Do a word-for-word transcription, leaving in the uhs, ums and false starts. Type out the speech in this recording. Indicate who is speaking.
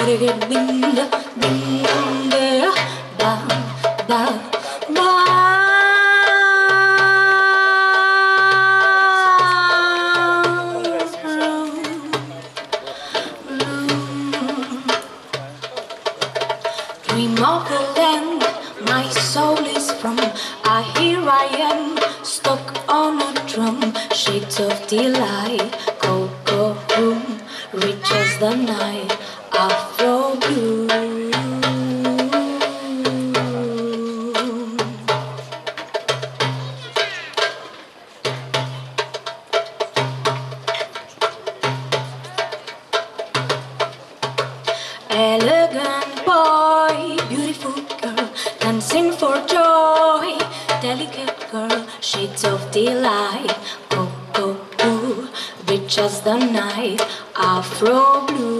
Speaker 1: Dream of the land my soul is from. Ah, here I am, stuck on a drum. Shades of delight, cocoa room, rich as the night, Afro blue. Elegant boy, beautiful girl, dancing for joy. Delicate girl, shades of delight, cocoa blue, rich as the night, Afro blue.